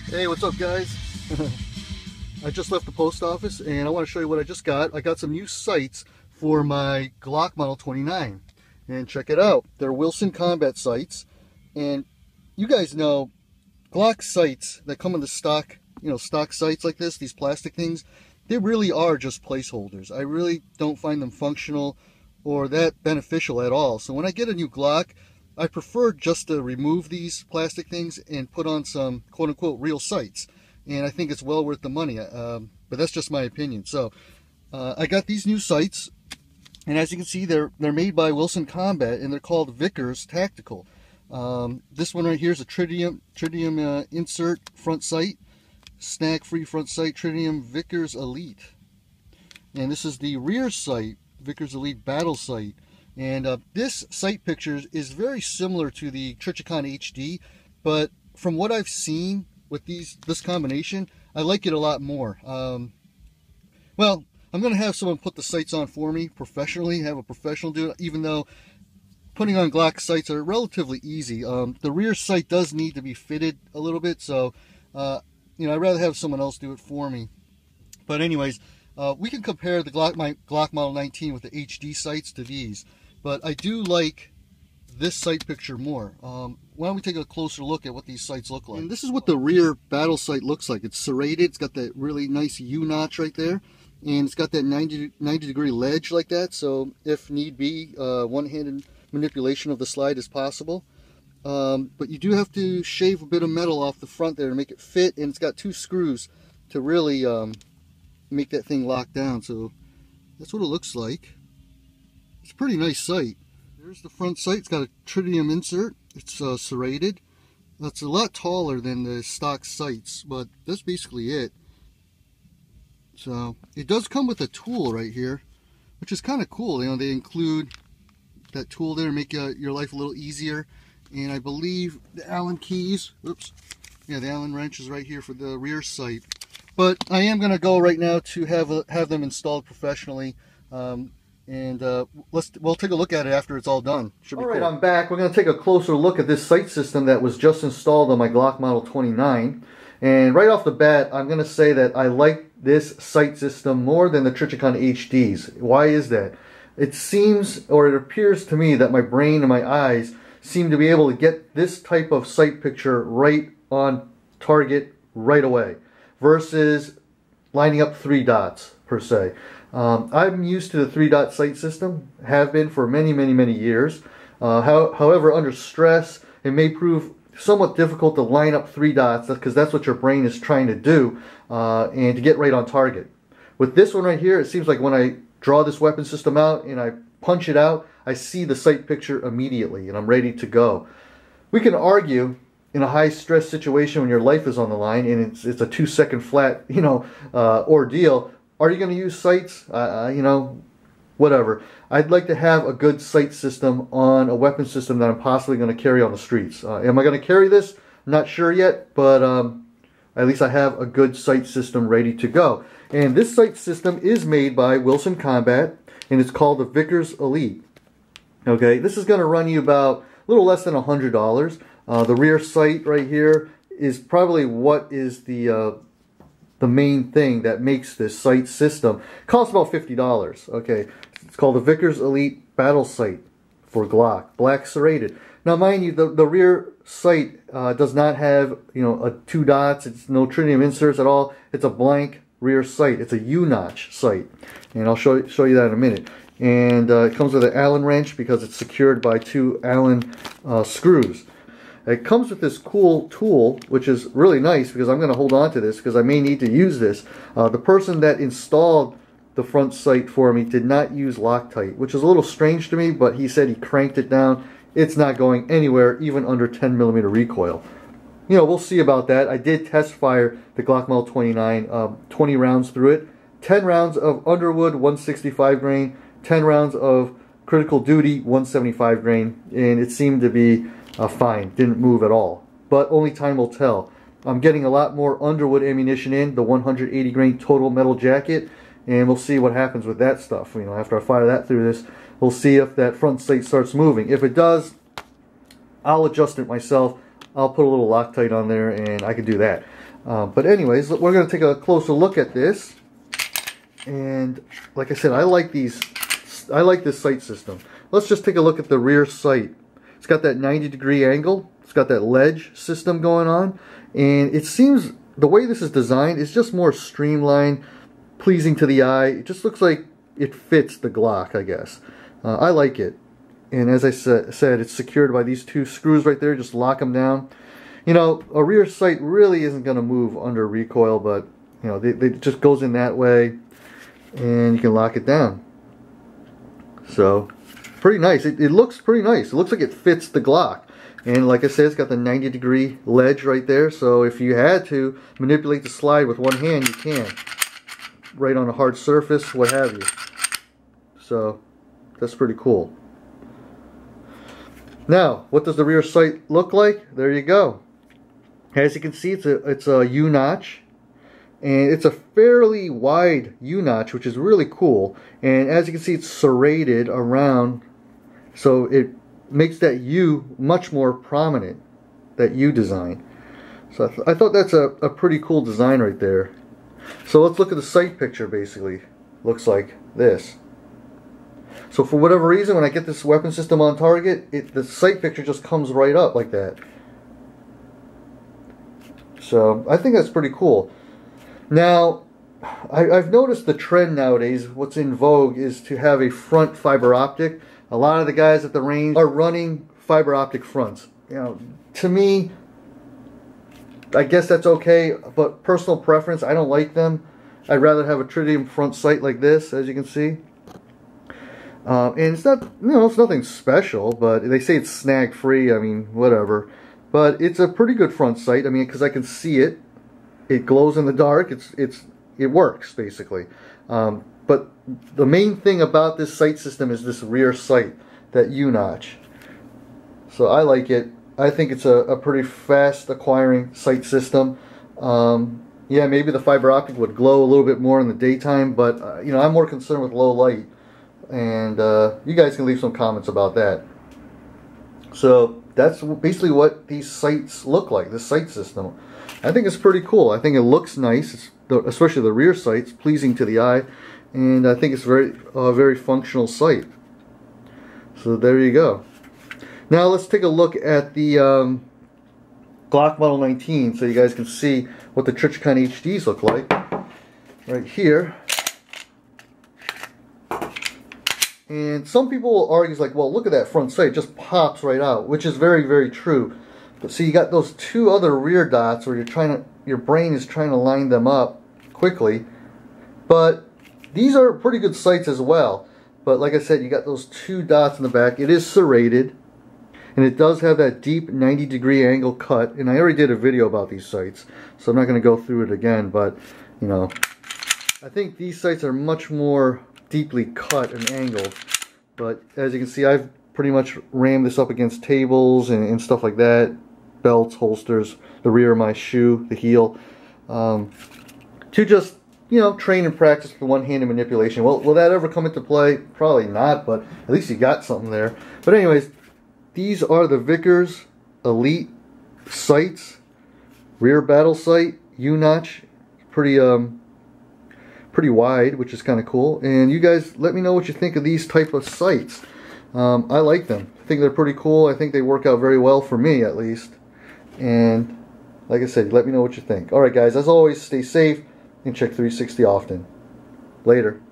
Hey, what's up guys? I just left the post office and I want to show you what I just got. I got some new sights for my Glock Model 29 and check it out. They're Wilson Combat sights, and you guys know Glock sights that come in the stock, stock sights like this, these plastic things, they really are just placeholders. I really don't find them functional or that beneficial at all. So when I get a new Glock, I prefer just to remove these plastic things and put on some quote-unquote real sights, and I think it's well worth the money, but that's just my opinion. So I got these new sights, and as you can see, they're made by Wilson Combat, and they're called Vickers Tactical. This one right here is a tritium insert front sight, snag-free front sight, tritium Vickers Elite, and this is the rear sight, Vickers Elite Battlesight. And this sight picture is very similar to the Trichicon HD, but from what I've seen with this combination, I like it a lot more. Well, I'm going to have someone put the sights on for me professionally, have a professional do it, even though putting on Glock sights are relatively easy. The rear sight does need to be fitted a little bit, so I'd rather have someone else do it for me. But anyways, we can compare my Glock Model 19 with the HD sights to these. But I do like this sight picture more. Why don't we take a closer look at what these sights look like. And this is what the rear battle sight looks like. It's serrated. It's got that really nice U-notch right there. And it's got that 90 degree ledge like that. So if need be, one-handed manipulation of the slide is possible. But you do have to shave a bit of metal off the front there to make it fit. And it's got two screws to really make that thing lock down. So that's what it looks like. It's a pretty nice sight. There's the front sight. It's got a tritium insert. It's serrated. That's a lot taller than the stock sights, but that's basically it. So it does come with a tool right here, which is kind of cool. They include that tool there to make your life a little easier. And I believe the Allen keys, the Allen wrench is right here for the rear sight. But I am going to go right now to have them installed professionally. We'll take a look at it after it's all done. Should be cool. All right, I'm back. We're going to take a closer look at this sight system that was just installed on my Glock Model 29. And right off the bat, I'm going to say that I like this sight system more than the Trichicon HDs. Why is that? It seems, or it appears to me, that my brain and my eyes seem to be able to get this type of sight picture right on target right away, versus lining up 3 dots per se. I'm used to the 3-dot sight system, have been for many years. However, under stress, it may prove somewhat difficult to line up 3 dots, because that's what your brain is trying to do, and to get right on target. With this one right here, it seems like when I draw this weapon system out and I punch it out, I see the sight picture immediately and I'm ready to go. We can argue in a high stress situation when your life is on the line and it's a 2-second flat ordeal. Are you going to use sights? Whatever. I'd like to have a good sight system on a weapon system that I'm possibly going to carry on the streets. Am I going to carry this? I'm not sure yet, but at least I have a good sight system ready to go. And this sight system is made by Wilson Combat, and it's called the Vickers Elite. Okay, this is going to run you about a little less than $100. The rear sight right here is probably what is the main thing that makes this sight system. It costs about $50. Okay, it's called the Vickers Elite Battle Sight for Glock, black serrated. Now, mind you, the rear sight does not have 2 dots. It's no tritium inserts at all. It's a blank rear sight. It's a U-notch sight, and I'll show you that in a minute. And it comes with an Allen wrench because it's secured by 2 Allen screws. It comes with this cool tool, which is really nice because I'm going to hold on to this because I may need to use this. The person that installed the front sight for me did not use Loctite, which is a little strange to me, but he said he cranked it down. It's not going anywhere, even under 10mm recoil. We'll see about that. I did test fire the Glock Model 29, 20 rounds through it. 10 rounds of Underwood 165 grain, 10 rounds of Critical Duty 175 grain, and it seemed to be fine, didn't move at all. But only time will tell. I'm getting a lot more Underwood ammunition in, the 180 grain total metal jacket, and we'll see what happens with that stuff. After I fire that through this, we'll see if that front sight starts moving. If it does, I'll adjust it myself. I'll put a little Loctite on there and I can do that. But anyways, we're going to take a closer look at this. And like I said, I like this sight system. Let's just take a look at the rear sight. It's got that 90-degree angle. It's got that ledge system going on. And it seems the way this is designed is just more streamlined, pleasing to the eye. It just looks like it fits the Glock, I guess. I like it. And as I said, it's secured by these two screws right there. Just lock them down. You know, a rear sight really isn't going to move under recoil, but you know, it just goes in that way, and you can lock it down. So, pretty nice. It looks pretty nice. It looks like it fits the Glock. And like I said, it's got the 90-degree ledge right there. So if you had to manipulate the slide with one hand, you can. Right on a hard surface, what have you. So, that's pretty cool. Now, what does the rear sight look like? There you go. As you can see, it's a U-notch, and it's a fairly wide U-notch, which is really cool. And as you can see, it's serrated around, so it makes that U much more prominent, that U design. So I thought that's a pretty cool design right there. So let's look at the sight picture. Basically, looks like this. So for whatever reason, when I get this weapon system on target, the sight picture just comes right up like that. So I think that's pretty cool. Now, I've noticed the trend nowadays, what's in vogue is to have a front fiber optic. A lot of the guys at the range are running fiber optic fronts. You know, to me, I guess that's okay, but personal preference, I don't like them. I'd rather have a tritium front sight like this, as you can see. And it's not, you know, it's nothing special, but they say it's snag free. I mean, whatever. But it's a pretty good front sight. I mean, because I can see it. It glows in the dark. It works basically. But the main thing about this sight system is this rear sight, that U-notch. So I like it. I think it's a pretty fast acquiring sight system. Yeah, maybe the fiber optic would glow a little bit more in the daytime, but you know, I'm more concerned with low light. And you guys can leave some comments about that. So that's basically what these sights look like, this sight system. I think it's pretty cool. I think it looks nice, especially the rear sight's pleasing to the eye, and I think it's very functional sight. So there you go. Now let's take a look at the Glock Model 19 so you guys can see what the Trichicon HDs look like. Right here. And some people will argue, like, well, look at that front sight, it just pops right out, which is very, very true. But see, you got those two other rear dots where your brain is trying to line them up quickly. But these are pretty good sights as well. But like I said, you got those two dots in the back. It is serrated, and it does have that deep 90-degree angle cut. And I already did a video about these sights, so I'm not going to go through it again. But you know, I think these sights are much more deeply cut and angled. But as you can see, I've pretty much rammed this up against tables and stuff like that, belts, holsters, the rear of my shoe, the heel, to just, you know, train and practice with one-handed manipulation. Well, will that ever come into play? Probably not, but at least you got something there. But anyways, these are the Vickers Elite sights, rear battle sight, U-notch, pretty wide, which is kind of cool. And you guys let me know what you think of these type of sights. I like them. I think they're pretty cool. I think they work out very well for me, at least. And like I said, let me know what you think. Alright guys, as always, stay safe and check 360 often. Later.